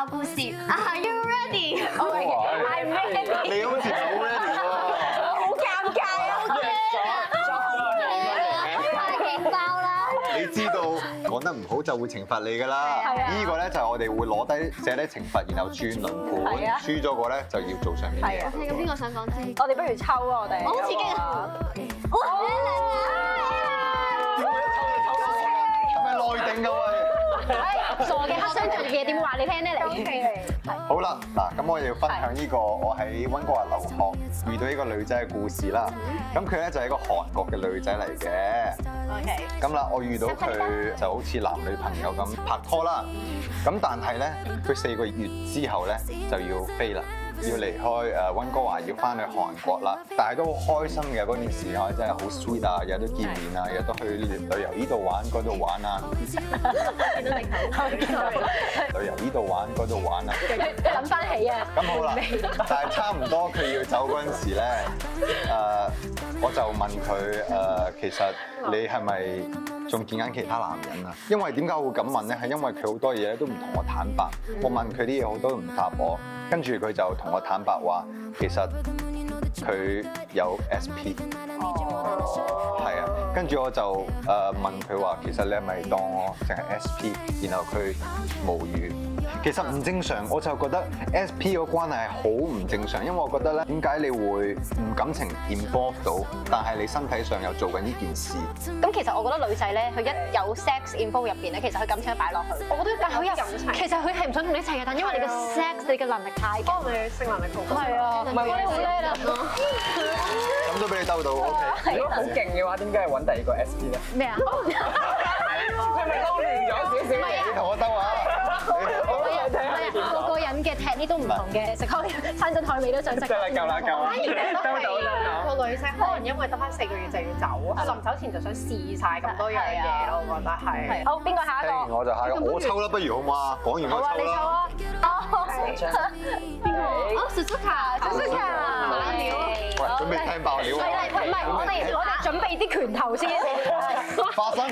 個故事。Are you ready？ I'm ready。 你好似好 ready 喎。 好尷尬啊！ 太勁爆啦！ 你知道講得唔好就會懲罰你㗎啦。呢個咧就係我哋會攞低寫低懲罰，然後轉輪盤，輸咗個咧就要做上面嘅嘢。 咁邊個想講先？ 我哋不如抽啊！我哋我好刺激啊！哇！ 係咪內定㗎喂？ 傻嘅黑箱作業點話你聽咧嚟？ 好啦，嗱，咁我哋要分享呢個我喺溫哥華留學遇到呢個女仔嘅故事啦。咁佢咧就係一個韓國嘅女仔嚟嘅。 OK。 咁啦，我遇到佢就好似男女朋友咁拍拖啦。咁但係咧，佢4個月之後咧就要飛啦。要離開溫哥華，要翻去韓國啦，但係都好開心嘅嗰段時間，真係好 sweet 啊！日日都見面啊，日日都去旅遊呢度玩嗰度玩啊，旅遊呢度玩嗰度玩啊， 諗翻起啊！ 咁好啦，但係差唔多佢要走嗰陣時咧，我就問佢其實你係咪仲見緊其他男人啊？因為點解我會咁問咧？係因為佢好多嘢咧都唔同我坦白，我問佢啲嘢好多都唔答我。跟住佢就同我坦白話，其實佢有 SP， 係啊。跟住我就問佢話，其實你係咪當我淨係 SP？ 然後佢無語。其實唔正常，我就覺得 SP 個關係係好唔正常，因為我覺得咧，點解你會唔感情 involve 到，但係你身體上又做緊呢件事？ 咁其實我覺得女仔咧，佢一有 sex info 入邊咧，其實佢感情都擺落去。我覺得但係佢有感情，其實佢係唔想同你一齊嘅，但因為你嘅 sex，你嘅能力太強，你性能力好高。係啊，唔係你好叻啦。 咁都俾你兜到 OK。 如果好勁嘅話，點解係揾第二個 SP 咧？ 咩啊？ 係咪撈亂咗少少？ 你同我兜啊！ 個個人嘅 technique 都唔同嘅，食開餐真台味都想食。 夠啦，夠啦。 個女仔可能因為得翻4個月就要走，臨走前就想試晒咁多樣嘢咯，我覺得係。 好，邊個下一個？ 我就下一個，我抽啦，不如好嘛？講完我抽啦。 哦，邊個？哦，Suzuka，猛料。 喂，準備聽爆料啊！ 唔係，我哋準備啲拳頭先。 花生。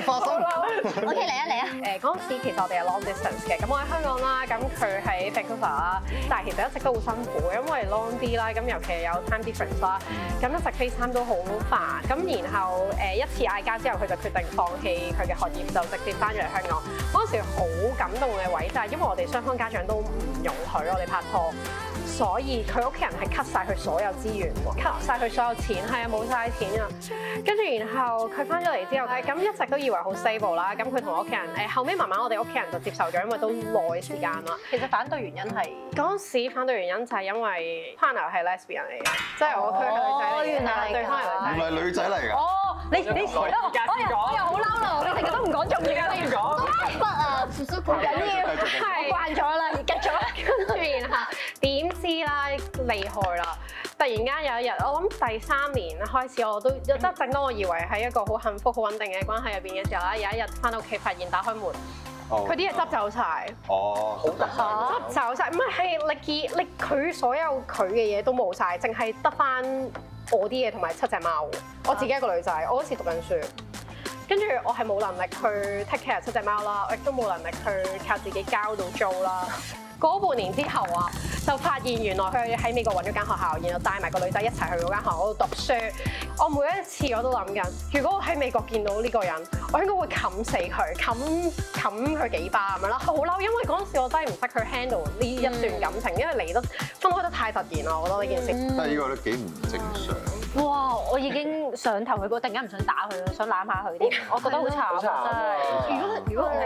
OK，嚟啊！ 嗰陣時其實我哋係 long distance 嘅，咁我喺香港啦，咁佢喺 Vancouver 啦，但係其實一直都好辛苦，因為 long 啲啦，咁尤其係有 time difference 啦，咁一直 FaceTime 都好煩，咁然後一次嗌交之後，佢就決定放棄佢嘅學業，就直接翻咗嚟香港。嗰陣時好感動嘅位就係因為我哋雙方家長都唔容許我哋拍拖。所以佢屋企人係 cut 曬佢所有資源喎 ，cut 曬佢所有錢，係啊冇曬錢啊。跟住然後佢翻咗嚟之後咧，咁一直都以為好 stable 啦。咁佢同我屋企人後尾慢慢我哋屋企人就接受咗，因為都耐時間啦。 其實反對原因係嗰陣時反對原因就係因為 partner 係 lesbian 嚟嘅，即係我佢係女仔嚟嘅， 原來對方係唔係女仔嚟㗎。 哦，你我又好嬲啦！你成日都唔講重點嘅，你唔講。 不啊，Suzuka 好緊要， 係慣咗啦，而吉咗啦。 跟住然後點知啦厲害啦！突然間有一日，我諗第3年開始，我都即係正當我以為喺一個好幸福、好穩定嘅關係入邊嘅時候啦，有一日翻到屋企發現打開門，佢啲嘢執走晒。 哦，好特執走晒，唔係你佢所有佢嘅嘢都冇晒，淨係得翻我啲嘢同埋7隻貓。我自己一個女仔，我嗰時讀緊書。跟住我係冇能力去 take care 7隻貓啦，我亦都冇能力去靠自己交到租啦。嗰半年之後啊，就發現原來佢喺美國揾咗間學校，然後帶埋個女仔一齊去嗰間學校度讀書。我每一次我都諗緊，如果我喺美國見到呢個人，我應該會冚死佢，冚佢幾巴咁樣啦。好嬲，因為嗰陣時我真係唔識去 handle 呢一段感情，因為嚟得分開得太突然啦。我覺得呢件事， 但係呢個都幾唔正常。 哇！我已經上頭佢，突然間唔想打佢咯，想攬下佢添，我覺得好慘啊！真係。 如果